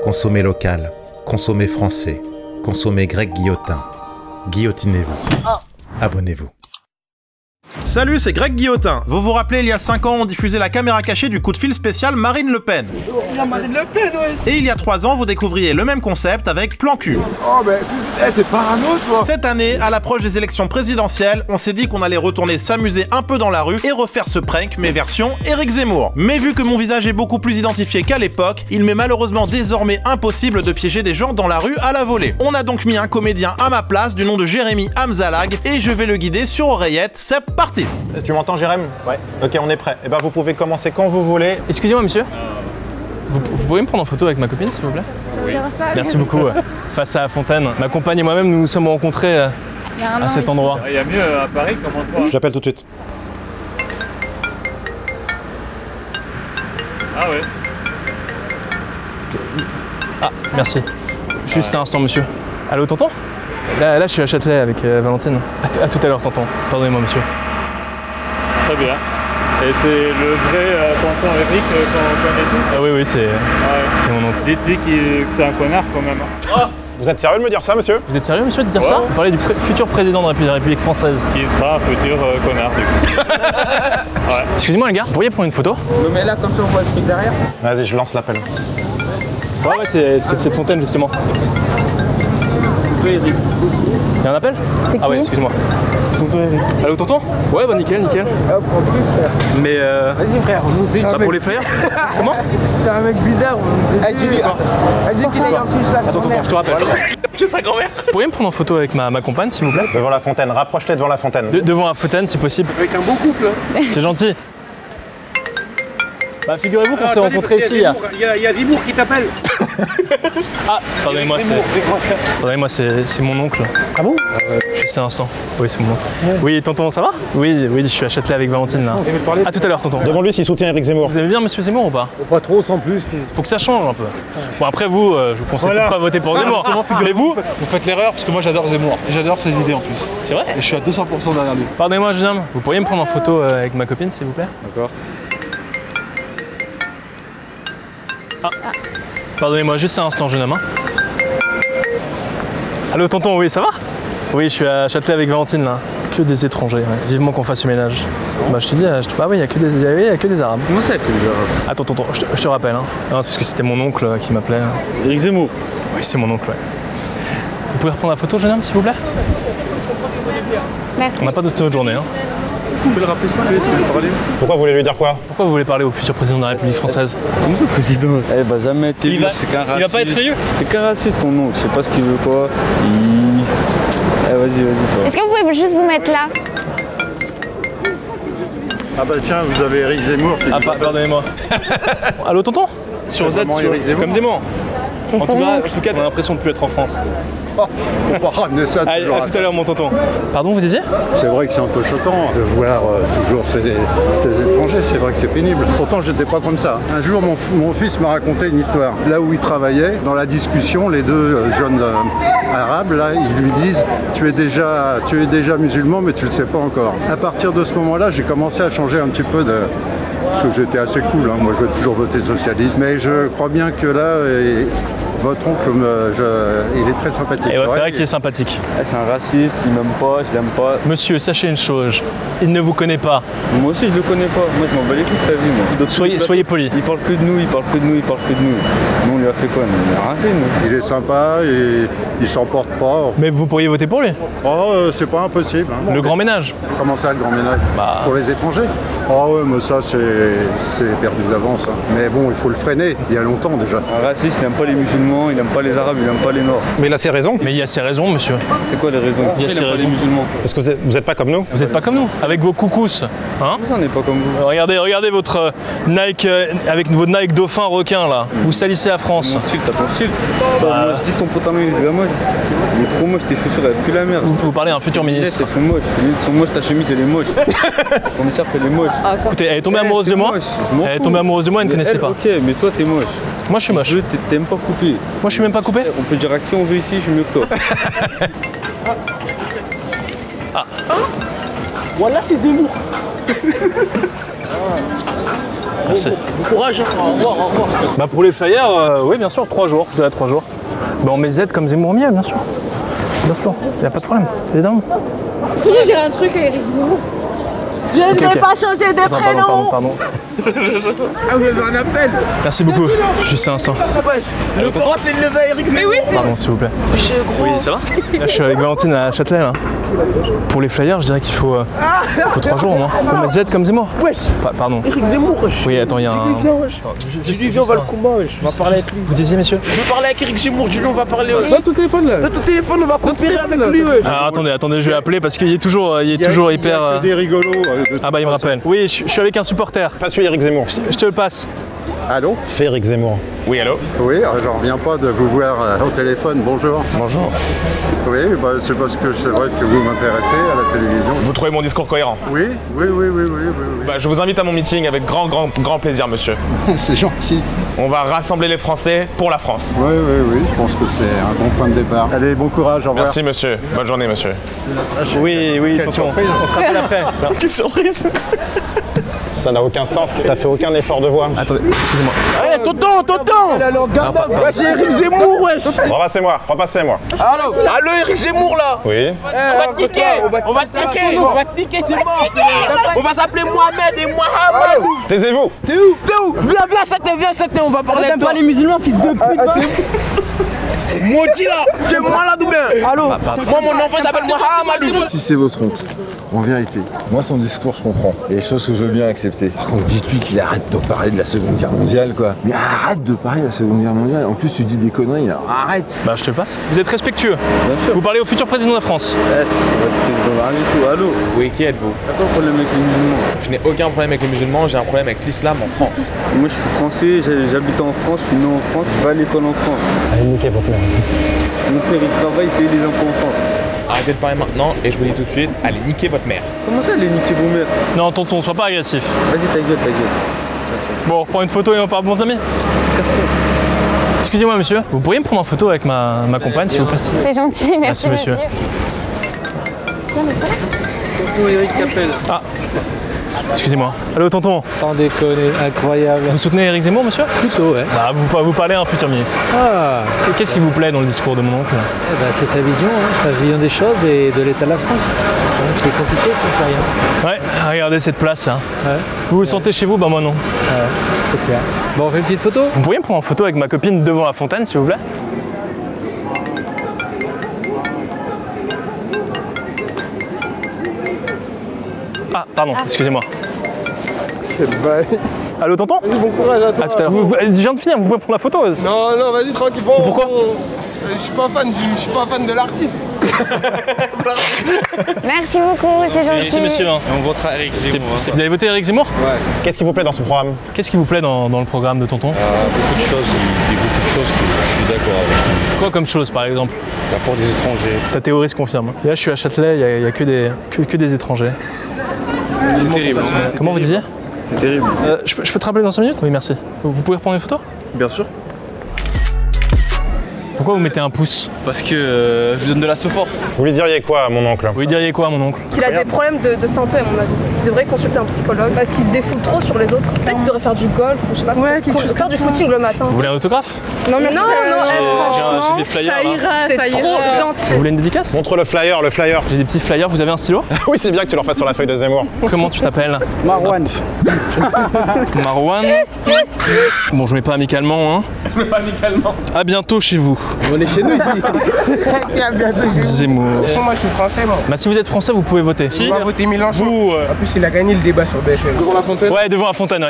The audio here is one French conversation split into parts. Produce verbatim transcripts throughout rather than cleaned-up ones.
Consommez local, consommez français, consommez Greg Guillotin. Guillotinez-vous. Abonnez-vous. Salut, c'est Greg Guillotin. Vous vous rappelez, il y a cinq ans, on diffusait la caméra cachée du coup de fil spécial Marine Le Pen. La Marine Le Pen, ouais. Et il y a trois ans, vous découvriez le même concept avec Plan Cul. Oh, mais hey, t'es parano, toi. Cette année, à l'approche des élections présidentielles, on s'est dit qu'on allait retourner s'amuser un peu dans la rue et refaire ce prank, mais version Éric Zemmour. Mais vu que mon visage est beaucoup plus identifié qu'à l'époque, il m'est malheureusement désormais impossible de piéger des gens dans la rue à la volée. On a donc mis un comédien à ma place du nom de Jérémy Hamzalag et je vais le guider sur oreillette. C'est parti. Tu m'entends, Jérémy? Ouais. Ok, on est prêt. Et ben vous pouvez commencer quand vous voulez. Excusez-moi, monsieur. Vous, vous pourriez me prendre en photo avec ma copine, s'il vous plaît? Oui. Merci beaucoup. Face à la fontaine. Ma compagne et moi-même, nous nous sommes rencontrés à an, cet endroit. Il y a mieux à Paris qu'en endroit. Je l'appelle tout de suite. Ah ouais. Ah, merci. Juste un instant, monsieur. Allô, tonton? Là, là, je suis à Châtelet avec euh, Valentine. À, à tout à l'heure, tonton. Pardonnez-moi, monsieur. Très bien. Et c'est le vrai euh, tonton Eric euh, qu'on connaît tous? Ah oui, oui, c'est ouais. mon oncle. Dites-lui que c'est un connard quand même. Oh, vous êtes sérieux de me dire ça, monsieur? Vous êtes sérieux, monsieur, de dire ouais. ça? Vous parlez du pré futur président de la République, République française. Qui sera un futur euh, connard, du coup. Ouais. Excusez-moi, les gars, vous pourriez prendre une photo? Je me mets là comme ça, on voit le truc derrière. Vas-y, je lance l'appel. Ouais, ouais, c'est cette fontaine, justement. Il y a un appel? C'est qui? Ah ouais, excuse-moi. Allô, tonton? Ouais, bah nickel, nickel. Hop, on plus, frère. Mais euh... Vas-y, frère, on nous ça pour les flyers? Comment? T'es un mec bizarre, on Elle dit qu'il a un petit sac. Attends, tonton, je te rappelle. Je sa grand-mère. Vous pourriez me prendre en photo avec ma, ma compagne, s'il vous plaît? Devant la fontaine, rapproche-les devant la fontaine. De, devant la fontaine, si possible. Avec un bon couple. C'est gentil. Bah, figurez-vous qu'on s'est rencontrés ici. Il y a, y a Zemmour qui t'appelle. Ah, pardonnez-moi, c'est. Pardonnez-moi, c'est mon oncle. Ah bon? euh, Juste un instant. Oui, c'est mon oncle. Ouais. Oui, tonton, ça va? Oui, oui, je suis à Châtelet avec Valentine là. À tout à l'heure, tonton. Demande-lui s'il soutient Éric Zemmour. Vous aimez bien monsieur Zemmour ou pas? Pas trop, sans plus. Faut que ça change un peu. Bon, après vous, euh, je vous conseille voilà. de pas voter pour Zemmour. Mais vous? Vous faites l'erreur parce que moi j'adore Zemmour. Et j'adore ses idées en plus. C'est vrai? Et je suis à deux cents pour cent derrière lui. Pardonnez-moi, jeune homme. Vous pourriez me prendre en photo euh, avec ma copine, s'il vous plaît? D'accord. Ah. Pardonnez-moi, juste un instant, jeune homme. Hein. Allô, tonton, oui, ça va? Oui, je suis à Châtelet avec Valentine, là. Que des étrangers, ouais. Vivement qu'on fasse le ménage. Bah, je te dis, je te... bah oui, il n'y a, a, a que des Arabes. Comment ça, il y a que des Arabes? Attends, tonton, je te, je te rappelle, hein. Non, parce que c'était mon oncle qui m'appelait. Éric Zemmour? Oui, c'est mon oncle, ouais. Vous pouvez reprendre la photo, jeune homme, s'il vous plaît? Merci. On n'a pas d'autre journée, hein. Vous pouvez le rappeler ça, vous voulez parler? Pourquoi vous voulez lui dire quoi? Pourquoi vous voulez parler au futur président de la République française? Comment ça, président? Eh bah jamais été il va, c'est qu'un raciste. Il va pas être sérieux? C'est qu'un raciste ton oncle, je sais pas ce qu'il veut quoi. Il... Eh vas-y, vas-y toi. Est-ce que vous pouvez juste vous mettre là? Ah bah tiens, vous avez Éric Zemmour qui Ah vous pardonnez-moi. Allô tonton? Sur Z, sur... Zemmour. Comme Zemmour. C'est En son tout cas, oncle. en tout cas, on a l'impression de plus être en France. Oh, faut pas ramener ça Allez, toujours à tout à l'heure mon tonton. Pardon, vous disiez? C'est vrai que c'est un peu choquant de voir euh, toujours ces, ces étrangers, c'est vrai que c'est pénible. Pourtant, j'étais pas comme ça. Un jour, mon, mon fils m'a raconté une histoire. Là où il travaillait, dans la discussion, les deux euh, jeunes euh, arabes, là, ils lui disent « tu es déjà, tu es déjà musulman, mais tu le sais pas encore ». À partir de ce moment-là, j'ai commencé à changer un petit peu de... Parce que j'étais assez cool, hein. Moi je vais toujours voter socialiste. Mais je crois bien que là, et votre oncle, me, je, il est très sympathique. Et ouais, c'est vrai qu'il est sympathique. Eh, c'est un raciste, il m'aime pas, je l'aime pas. Monsieur, sachez une chose, il ne vous connaît pas. Moi aussi je le connais pas, moi je m'en bats les couilles de sa vie moi. Donc, soyez, soyez poli. Il parle que de nous, il parle que de nous, il parle que de nous. Nous on lui a fait quoi? On lui a rien fait nous. Il est sympa et il s'en porte pas. Mais vous pourriez voter pour lui. Oh, euh, c'est pas impossible. Hein. Le grand ménage. Comment ça, le grand ménage? Bah... Pour les étrangers? Oh ouais, mais ça c'est perdu d'avance. Hein. Mais bon, il faut le freiner, il y a longtemps déjà. Un raciste, il n'aime pas les musulmans, il n'aime pas les arabes, il n'aime pas les noirs. Mais il a ses raisons. Mais il y a ses raisons, monsieur. C'est quoi les raisons? Il y a ses raisons. Les musulmans. Parce que vous n'êtes pas comme nous. Vous n'êtes pas comme nous, avec vos coucousses. Hein? On n'est pas comme vous. Regardez, regardez votre euh, Nike, euh, avec vos Nike dauphin requin là. Vous salissez la France. Mon style, t'as ton style. Bah, moi je dis ton pantalon il est moche. Il est trop moche, tes chaussures elles puent la merde. Vous, vous parlez à un futur ministre. Elles sont moches. Elles sont moches, ta chemise elle est moche. Ton écharpe elle est moche. Ah, écoutez, elle est tombée amoureuse de moi. Elle est tombée amoureuse de moi, elle ne connaissait pas. Ok, mais toi t'es moche. Moi je suis moche. T'aimes pas couper. Moi je suis même pas coupé. On peut dire à qui on veut ici, je suis mieux que toi. Ah. Voilà c'est Zemmour. Merci. Bon courage, hein. Au revoir, au revoir. Bah pour les flyers, euh, oui bien sûr, trois jours, deux à trois jours. Bah on met Z comme Zemmour miel, bien sûr. Bien sûr, y a pas de problème, évidemment. Pourquoi j'ai un truc à Eric Zemmour? Je ne okay, vais okay. pas changer de Attends, prénom. Pardon, pardon, pardon. Ah, vous avez un appel. Merci beaucoup, juste un instant. Le droit, c'est le lever à Eric Zemmour. Mais oui, c'est... Pardon, s'il vous plaît. Gros. Oui, ça va? Là, je suis avec Valentine à Châtelet, là. Pour les flyers, je dirais qu'il faut, euh, faut trois jours au moins. Pour mettre Z comme Zemmour. Wesh. Pa Pardon. Eric Zemmour, wesh. Oui, attends, il y a un... Julien, wesh. Julien, on va le combat, wesh. On va parler avec lui. Vous disiez, messieurs? Je veux parler avec Eric Zemmour, Julien, on va parler aussi. Donne ton téléphone, là. Donne ton téléphone, on va coopérer avec lui, wesh. Ah, attendez, attendez, je vais appeler parce qu'il est toujours, il est Il y a- toujours il y hyper... a que euh, des rigolos. euh, de Ah bah il me rappelle. Oui, je, je suis avec un supporter. Passe-lui Eric Zemmour. Je, je te le passe. Allô? Fais Eric Zemmour. Oui, allô? Oui, euh, j'en reviens pas de vous voir euh, au téléphone. Bonjour. Bonjour. Oui, bah, c'est parce que c'est vrai que vous m'intéressez à la télévision. Vous trouvez mon discours cohérent? Oui, oui, oui, oui, oui, oui, oui. Bah, je vous invite à mon meeting avec grand, grand, grand plaisir, monsieur. C'est gentil. On va rassembler les Français pour la France. Oui, oui, oui, je pense que c'est un bon point de départ. Allez, bon courage, au revoir. Merci, monsieur. Bonne journée, monsieur. Oui, oui, Quelle attention. surprise. On se rappelle après. Quelle surprise! Ça n'a aucun sens, t'as fait aucun effort de voix. Attendez, excusez-moi. Eh, tonton, tonton. Ouais, c'est Eric Zemmour, wesh. Repassez-moi, repassez-moi. Allô, allô, Eric Zemmour, là. Oui. On va te niquer, on va te niquer, on va te niquer, t'es mort. On va s'appeler Mohamed et Mohamed. Taisez-vous. T'es où? T'es où? Viens, viens, c'était, viens, c'était, on va parler avec toi. T'aimes pas les musulmans, fils de pute? Maudit là, tu es malade ou bien? Allô? Moi, mon enfant s'appelle Mohamed. Si c'est votre oncle, en vérité, moi son discours je comprends. Il y a des choses que je veux bien accepter. Par contre, dites-lui qu'il arrête de parler de la Seconde Guerre mondiale, quoi. Mais arrête de parler de la Seconde Guerre mondiale. En plus, tu dis des conneries, là. Arrête. Bah je te le passe. Vous êtes respectueux. Bien sûr. Vous parlez au futur président de la France. Eh, c'est votre président, rien du tout. Allô? Oui, qui êtes-vous? T'as pas de problème avec les musulmans? Je n'ai aucun problème avec les musulmans, j'ai un problème avec l'islam en France. Moi, je suis français, j'ai- j'habite en France, je suis né en France, je vais à l'école en France. Allez, niquez votre mère. Mon père, il travaille, il paye les impôts en France. Arrêtez de parler maintenant et je vous dis tout de suite, allez niquer votre mère. Comment ça, les niquer vos mères? Non, tonton, sois pas agressif. Vas-y, ta gueule, ta gueule. Bon, on reprend une photo et on part bons amis. Excusez-moi, monsieur. Vous pourriez me prendre en photo avec ma, ma compagne, s'il vous plaît? C'est gentil, Merci, merci. monsieur. Tonton Eric qui appelle. Ah, excusez-moi. Allô, tonton. Sans déconner, incroyable. Vous soutenez Eric Zemmour, monsieur? Plutôt, ouais. Bah, vous, vous parlez à un futur ministre. Ah, Qu'est-ce qui vous plaît dans le discours de mon oncle? eh ben, c'est sa vision, hein, sa vision des choses et de l'état de la France. Donc c'est compliqué si on fait rien. Ouais, regardez cette place, là. Ouais. Vous vous sentez chez vous? Bah, moi non. Ouais, c'est clair. Bon, on fait une petite photo? Vous pourriez me prendre en photo avec ma copine devant la fontaine, s'il vous plaît? Ah, pardon, excusez-moi. Allô, tonton? Vas-y, bon courage à toi. À tout à l'heure. Vous- vous- Je viens de finir, vous pouvez prendre la photo? Non, non, vas-y, tranquille. Bon, Pourquoi? bon, je suis pas fan, du- je suis pas fan de l'artiste. Merci beaucoup, c'est gentil. Merci, monsieur. hein. On votera Eric C'était- c'était- Vous avez voté Eric Zemmour? Ouais. Qu'est-ce qui vous plaît dans ce programme? Qu'est-ce qui vous plaît dans, dans le programme de tonton? Euh, beaucoup de choses, il dit beaucoup de choses que je suis d'accord avec. Quoi comme chose, par exemple? L'apport des étrangers. Ta théorie se confirme. Et là, je suis à Châtelet, il n'y a, a que, des, que, que des étrangers. C'est terrible. Comment vous disiez? C'est terrible. Euh, je, peux, je peux te rappeler dans cinq minutes? Oui, merci. Vous, vous pouvez reprendre une photo? Bien sûr. Pourquoi vous mettez un pouce? Parce que euh, je donne de la sophore. Vous lui diriez quoi à mon oncle? Vous lui diriez quoi à mon oncle? Il a des problèmes de, de santé, à mon avis. Il devrait consulter un psychologue parce qu'il se défoule trop sur les autres. Peut-être qu'il devrait faire du golf ou je sais pas. Ouais, quelque chose faire du footing le matin. Vous voulez un autographe? Non, mais non, non, J'ai- franchement, j'ai des flyers, ça là. ira, c'est ça trop ira. gentil. Vous voulez une dédicace? Montre le flyer, le flyer. J'ai des petits flyers, vous avez un stylo? Oui, c'est bien que tu leur fasses sur la feuille de Zemmour. Comment tu t'appelles? Marwan. Marwan. Bon, je mets pas amicalement, hein. Pas amicalement. À bientôt chez vous. On est chez nous ici. Zemmour. Moi, je suis français, moi. Bah, si vous êtes français, vous pouvez voter. On va voter Mélenchon. Vous, euh, En plus, il a gagné le débat sur B F M. Devant la fontaine. Ouais, devant la fontaine, ouais.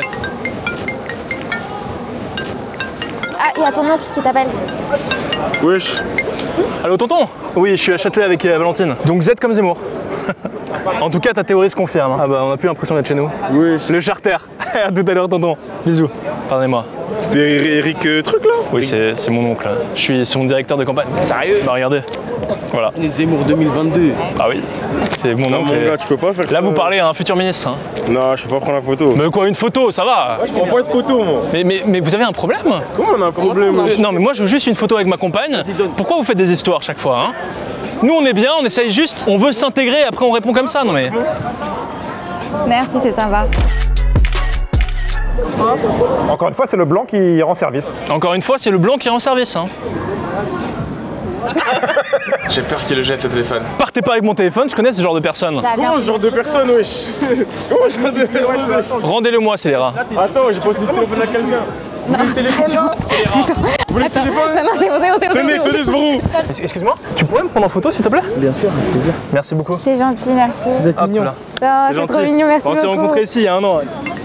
Ah, il y a ton oncle qui t'appelle. Wesh. Allô, tonton? Oui, je suis à Châtelet avec euh, Valentine. Donc Z comme Zemmour. En tout cas, ta théorie se confirme. hein. Ah bah, on a plus l'impression d'être chez nous. Wesh. Le charter. À tout à l'heure, tonton. Bisous. Pardonnez-moi. C'était Eric euh, truc là? Oui, c'est c'est mon oncle. Je suis son directeur de campagne. Sérieux? Bah, regardez. Voilà. Les Zemmour deux mille vingt-deux. Ah oui. C'est mon Non, oncle. mon et- gars, tu peux pas faire ça. Là, vous parlez à un futur ministre. hein. Non, je peux pas prendre la photo. Mais quoi, une photo, ça va? Je prends pas de photo, moi. Mais, mais, mais vous avez un problème? Comment on a un problème? Euh, Non, mais moi, je veux juste une photo avec ma compagne. Pourquoi vous faites des histoires chaque fois, hein? Nous, on est bien, on essaye juste, on veut s'intégrer, après on répond comme ça, non mais... Merci, c'est sympa. Encore une fois, c'est le blanc qui rend service. Encore une fois, c'est le blanc qui rend service. Hein. J'ai peur qu'il le jette le téléphone. Partez pas avec mon téléphone, je connais ce genre de personne. Comment ce genre de personne, wesh? Comment ce genre de personne? Rendez-le moi, c'est les rats. Attends, j'ai posé le téléphone à quelqu'un. Vous voulez le téléphone? C'est les rats. Vous voulez le téléphone? Non, non, c'est bon, c'est bon, c'est bon. Tenez, tenez ce brou. Excuse-moi, tu pourrais me prendre en photo s'il te plaît? Bien sûr, avec plaisir. Merci beaucoup. C'est gentil, merci. Vous êtes mignon. C'est trop mignon, merci beaucoup. On s'est rencontrés ici il y a un an.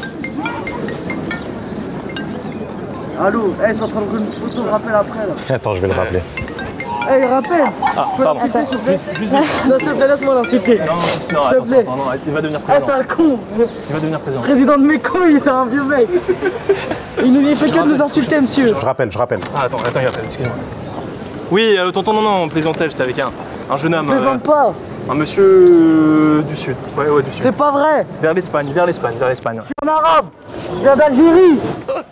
Allô, hey, c'est en train de prendre une photo, rappel après là. Attends, je vais le rappeler. Hey, rappel. Ah, pardon. S'il te plaît, non, s'il te plaît, laisse-moi l'insulter. Non, non, s'il te plaît. non, non, il va devenir Ah, président. c'est un con. Il va devenir président. Président de mes couilles, c'est un vieux mec. Il ne fait que de nous insulter, monsieur. Je rappelle, je rappelle. Ah, attends, attends, il rappelle, excuse-moi. Oui, euh, tonton, non, non, on plaisantait, j'étais avec un, un jeune homme. Plaisante euh, pas. Un monsieur euh, du sud. Ouais, ouais, du sud. C'est pas vrai. Vers l'Espagne, vers l'Espagne, vers l'Espagne. Ouais. Je suis en arabe. Je viens d'Algérie.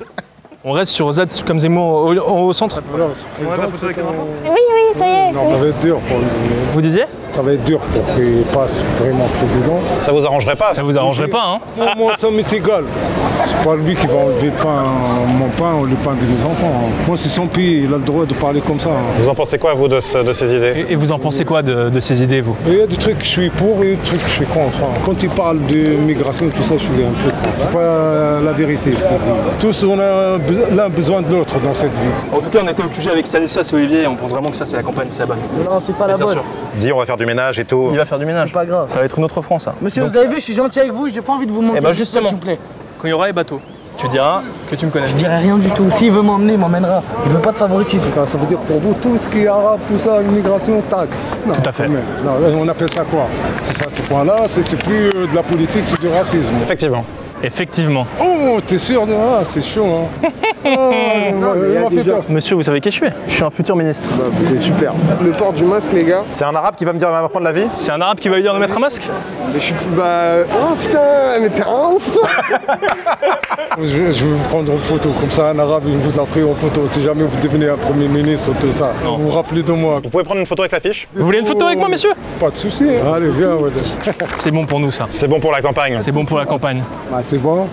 On reste sur Z comme Zemmour au, au centre. Voilà, Oui, oui, ça y est. non, ça va être dur pour lui. Vous disiez? Ça va être dur pour qu'il passe vraiment président. Ça vous arrangerait pas? Ça vous arrangerait pas, hein? Moi, moi, ça m'est égal. C'est pas lui qui va enlever le pain, mon pain ou le pain de mes enfants. Hein. Moi, c'est son pays, il a le droit de parler comme ça. Hein. Vous en pensez quoi, vous, de, ce, de ces idées? Et, et vous en pensez quoi de, de ces idées, vous? Il y a des trucs que je suis pour et des trucs que je suis contre. Hein. Quand il parle de migration, tout ça, je suis un peu contre. C'est pas la vérité, ce qu'il dit. Tous, on a l'un besoin de l'autre dans cette vie. En tout cas, on était au Q G avec Stanislas et Olivier et on pense vraiment que ça, c'est la campagne, c'est la bonne. Non, c'est pas la bien bonne. sûr. Dis, on va faire du ménage et tout. Il va faire du ménage. C'est pas grave. Ça va être une autre France, ça. Monsieur, Donc, vous avez vu, je suis gentil avec vous, j'ai pas envie de vous mentir. Eh ben justement, s'il vous plaît. quand il y aura les bateaux, tu diras que tu me connais. Je dirai rien du tout. S'il veut m'emmener, il m'emmènera. Il veut pas de favoritisme. Ça, ça veut dire pour vous, tout ce qui est arabe, tout ça, immigration, tac. Non, Tout à fait. Non, on appelle ça quoi? C'est ça, ce point-là, c'est plus euh, de la politique, c'est du racisme. Effectivement. Effectivement. Oh, t'es sûr de ah, c'est chaud, hein. Oh, non, il m'a fait peur. Monsieur, vous savez qui je suis? Je suis un futur ministre. Bah, c'est super. Le port du masque, les gars. C'est un arabe qui va me dire, va m'apprendre la vie? C'est un arabe qui va lui dire de mettre un masque? Mais je suis bah. Oh putain, mais t'es un ouf, toi. je, je vais vous prendre en photo, comme ça un arabe il vous a pris en photo. Si jamais vous devenez un premier ministre, tout ça, Non. vous vous rappelez de moi. Vous pouvez prendre une photo avec l'affiche? Vous voulez une photo avec moi, messieurs? Pas de soucis. Allez, viens, ouais. C'est bon pour nous, ça. C'est bon pour la campagne. C'est bon pour la campagne. Ah, c'est bon.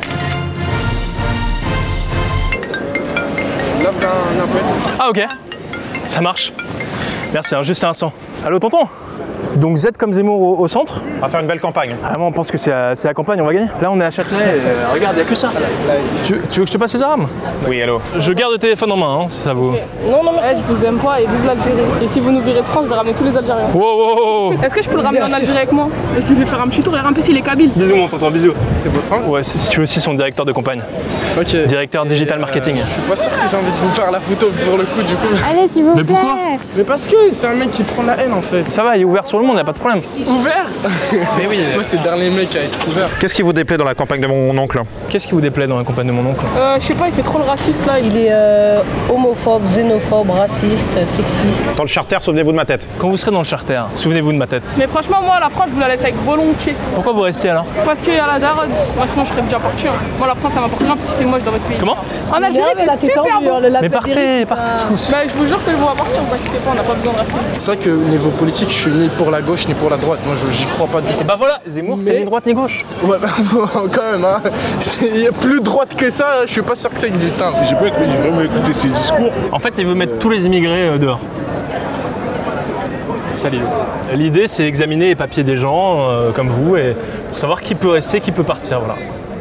Là, vous avez un appel. Ah, ok. Ça marche. Merci, hein, juste un instant. Allô, tonton? Donc Z comme Zemmour au, au centre. On va faire une belle campagne. Ah, moi, on pense que c'est la, la campagne, on va gagner. Là, on est à Châtelet. Euh, regarde, il n'y a que ça. Tu, tu veux que je te passe les armes? Oui, allô. Je garde le téléphone en main, hein, si ça vous. Non, non, merci. Je vous aime pas et vive l'Algérie. Et si vous nous virez de France, je vais ramener tous les Algériens. Wow, wow, wow. Est-ce que je peux le ramener en Algérie avec moi? Je lui fais faire un petit tour et en plus il est kabyle. Bisous, mon tonton, bisous. C'est votre frère? Ouais, si tu veux aussi son directeur de campagne. Ok. Directeur digital marketing. Je suis pas sûr que j'ai envie de vous faire la photo pour le coup, du coup. Allez, s'il vous plaît. Mais pourquoi? Mais parce que c'est un mec qui prend la haine en fait. Ça va, il est ouvert sur le monde, il n'y a pas de problème. Ouvert? Mais oui. Moi, c'est le dernier mec à être ouvert. Qu'est-ce qui vous déplaît dans la campagne de mon oncle? Qu'est-ce qui vous déplaît dans la campagne de mon oncle? Euh, je sais pas, il fait trop le raciste là. Il est euh, homophobe, xénophobe, raciste, sexiste. Dans le charter, souvenez-vous de ma tête. Quand vous serez dans le charter, souvenez-vous de ma tête. Mais franchement, moi, la France, je vous la laisse avec volontiers. Pourquoi vous restez alors? Parce qu'il y a la daronne. Moi, sinon, je serais déjà parti. Hein. Moi, la France, ça m'apporte rien parce qu'il fait moche dans votre pays. Comment? En Algérie, c'est super beau. Mais partez, partez tous. Bah, je vous jure que je vous vais partir, vous inquiétez pas, on n'a pas besoin de rester. C'est vrai que niveau politique, je suis ni pour la gauche ni pour la droite. Moi, j'y crois pas du tout. Bah voilà, Zemmour, c'est ni droite ni gauche. Ouais, bah quand même, hein. Il y a plus droite que ça, je suis pas sûr que ça existe. Hein. J'ai pas vraiment écouté ses discours. En fait, il veut mettre tous les immigrés euh, dehors. C'est ça l'idée. L'idée, c'est examiner les papiers des gens euh, comme vous et pour savoir qui peut rester, qui peut partir. Voilà.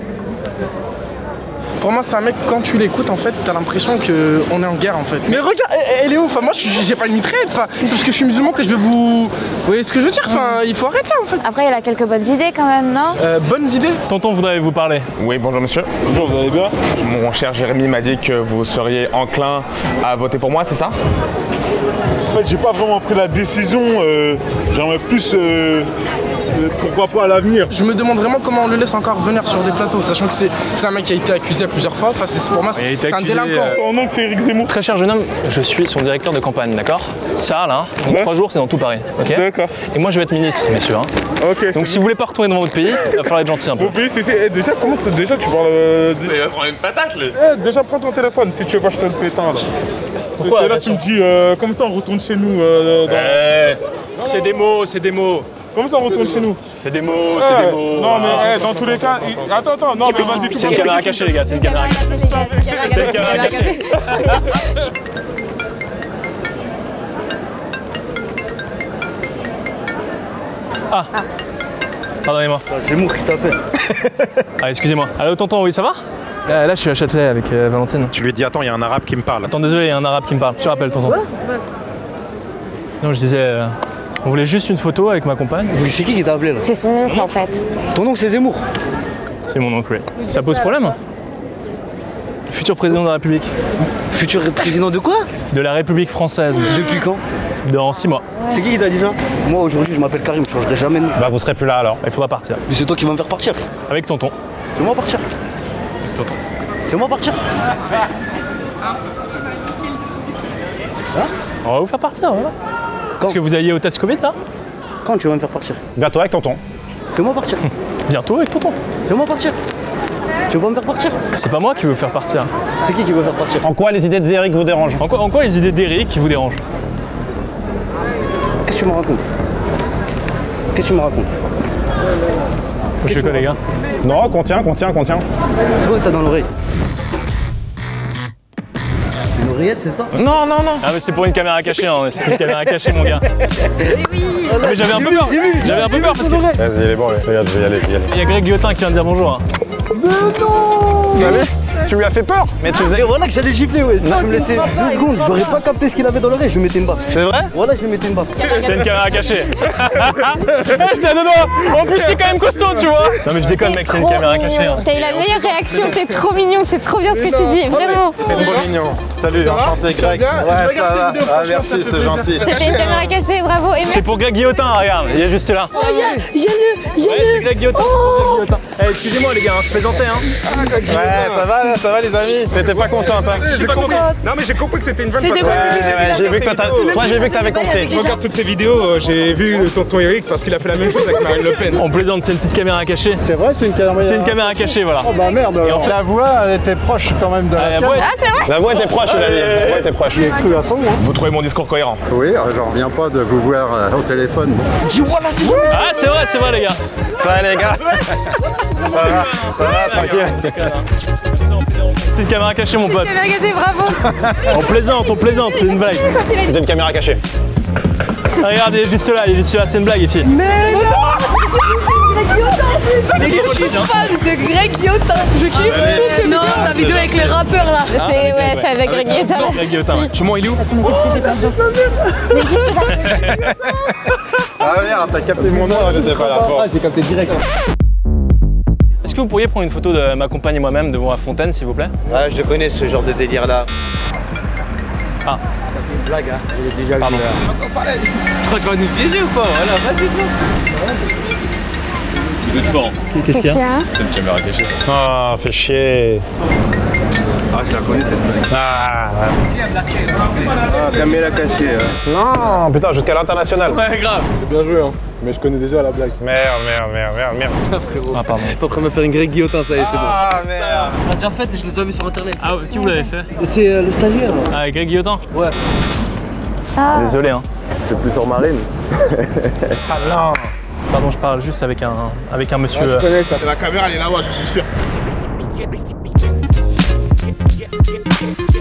Pour moi, c'est un mec, quand tu l'écoutes, en fait, t'as l'impression qu'on est en guerre, en fait. Mais regarde, elle, elle est où? Enfin, moi, j'ai pas une mitraillette. Enfin, c'est parce que je suis musulman que je vais vous... Vous voyez ce que je veux dire? Enfin, il faut arrêter, en fait. Après, il a quelques bonnes idées quand même, non? Euh, bonnes idées? Tonton voudrait vous parler. Oui, bonjour monsieur. Bonjour, vous allez bien? Mon cher Jérémy m'a dit que vous seriez enclin à voter pour moi, c'est ça? En fait, j'ai pas vraiment pris la décision. Euh, J'aimerais plus. Euh, pourquoi pas à l'avenir. Je me demande vraiment comment on le laisse encore venir sur des plateaux, sachant que c'est un mec qui a été accusé à plusieurs fois. Enfin, c'est pour moi, c'est un délinquant. Son nom, c'est Éric Zemmour. Très cher jeune homme, je suis son directeur de campagne, d'accord? Ça, là, dans trois jours, c'est dans tout Paris, ok? D'accord. Et moi, je vais être ministre, messieurs. Hein. Ok. Donc, si vous voulez pas retourner dans votre pays, il va falloir être gentil un peu. Mon pays, c'est déjà, comment c'est déjà, tu parles. Euh, Il va se prendre une patate, lui. Eh, déjà, prends ton téléphone si tu veux pas, je te le pétain, là. Pourquoi? Là, tu me dis, euh, comme ça, on retourne chez nous. Euh, dans... Eh, c'est des mots, c'est des mots. Comment ça on retourne chez nous? C'est des mots, c'est des mots. Non mais dans tous les cas, attends, attends, non mais vas-y. C'est une caméra cachée les gars, c'est une caméra cachée. C'est une caméra cachée. Ah, pardonnez-moi. C'est Zemmour qui t'appelle. Ah, excusez-moi. Allô, tonton, oui, ça va? Là, là, je suis à Châtelet avec euh, Valentine. Tu lui dis, attends, il y a un arabe qui me parle. Attends, désolé, il y a un arabe qui me parle. Je te rappelle, tonton. Ouais. Non, je disais, euh, on voulait juste une photo avec ma compagne. C'est qui qui t'a appelé là? C'est son oncle en fait. Ton oncle c'est Zemmour? C'est mon oncle, oui. Ça pose problème? Le futur président de la République. Futur président de quoi? De la République française. Depuis quand? Dans six mois. C'est qui qui t'a dit ça? Moi aujourd'hui je m'appelle Karim, je changerai jamais de nom. Bah vous serez plus là alors. Il faudra partir. Mais c'est toi qui vas me faire partir. Avec tonton. Fais-moi partir. Avec tonton. Fais-moi partir. Hein? On va vous faire partir, voilà. Parce que vous alliez au test Covid là? Quand tu vas me faire partir? Bientôt avec tonton. Fais-moi partir. Bientôt avec tonton. Fais-moi partir. Tu veux pas me faire partir? C'est pas moi qui veux vous faire partir. C'est qui qui veut faire partir? En quoi les idées d'Eric vous dérangent? En quoi, en quoi les idées d'Eric qui vous dérangent? Qu'est-ce que tu me racontes? Qu'est-ce que tu me racontes? Je fais quoi les gars? Non, contiens, contiens, contiens. C'est quoi que t'as dans l'oreille? Une oreillette, c'est ça? Non, non, non. Ah mais c'est pour une caméra cachée, hein. C'est une caméra cachée mon gars. Mais oui. Ah, mais j'avais un peu peur. J'avais un peu peur parce que... Vas-y, il est bon, lui. Regarde, je vais y aller, je vais y aller. Il y a Greg Guillotin qui vient de dire bonjour. Hein. Mais non! Salut. Tu lui as fait peur? Mais tu faisais... Mais voilà que j'allais gifler, ouais. Si tu me laissais deux secondes, j'aurais pas capté ce qu'il avait dans l'oreille, je lui mettais une baffe. C'est vrai? Voilà, je lui mettais une baffe. C'est une caméra cachée. Eh, j'étais à deux doigts. En plus, c'est quand même costaud, tu vois. Non, mais je déconne, mec, c'est une caméra cachée. Hein. T'as eu la meilleure réaction, t'es trop mignon, c'est trop bien ce que tu dis, vraiment. T'es trop mignon. Salut, enchanté Greg. Ouais, ça va. Ah, merci, c'est gentil. T'as fait une caméra cachée, bravo. C'est pour Greg Guillotin, regarde, il est juste là. Oh, il y a le. Il y a Ouais, c'est Greg Guillotin. Eh, excusez-moi les gars, je plaisantais hein. Ouais, ça va, ça va les amis. C'était pas contente hein. J'ai compris. Non mais j'ai compris que c'était une vanne. C'est parce des que- Ouais, ouais, j'ai vu que toi, toi j'ai vu que t'avais compris. Je regarde toutes ces vidéos, euh, j'ai vu le tonton Eric parce qu'il a fait la même chose avec Marine Le Pen. On plaisante, c'est une petite caméra cachée. C'est vrai, c'est une caméra. C'est une caméra cachée, voilà. Oh bah merde, alors. La voix elle était proche quand même de la la sienne. voix- Ah, c'est vrai? La voix était proche, il a dit. La voix était proche. J'ai cru à fond, hein. Vous trouvez mon discours cohérent? Oui, euh, j'en reviens pas de vous voir euh, au téléphone. Ah, c'est vrai, c'est vrai les gars. Ça va les gars? Ça va, ça va, tranquille. C'est une caméra cachée mon pote. Caméra cachée, bravo. On plaisante, on plaisante, c'est une blague. C'était une caméra cachée. Regardez, il est juste là, il est juste là, c'est une blague les filles. Mais non! Mais je suis fan de Greg Guillotin. Je kiffe Allez. Non, la vidéo avec les rappeurs là. C'est ouais, c'est avec Greg Guillotin. Greg Guillotin, ouais. Tu mens, il est où? Parce qu'on essaie de piéger plein de gens. Ah merde, t'as capté mon nom, j'étais pas là. Ah, j'ai capté direct. Est-ce que vous pourriez prendre une photo de ma compagne et moi-même devant la fontaine s'il vous plaît? Ouais, je connais ce genre de délire là. Ah. Ça c'est une blague, hein. J'ai déjà Pardon. vu. Euh... Tu crois que tu vas nous piéger ou quoi? Voilà, vas-y, go. Vous êtes fort. Qu'est-ce qu'il y a? C'est une caméra cachée. Ah, fait chier. Ah, je la connais cette blague. Ah, Ah, caméra cachée. non, putain, jusqu'à l'international. Ouais, grave. C'est bien joué, hein. Mais je connais déjà la blague. Merde, merde, merde, merde, merde. Ah, frérot. Ah, pardon. T'es en train de me faire une Greg Guillotin, ça y est, c'est bon. Ah, merde. On l'a déjà fait et je l'ai déjà vu sur internet. Ah, qui vous l'avez fait? C'est euh, le stagiaire là. Ah, Greg Guillotin? Ouais. Ah. Désolé, hein. C'est plus sur Marine. Ah non. Pardon, je parle juste avec un, avec un monsieur. Je euh, connais ça. La caméra elle est là-bas, je suis sûr.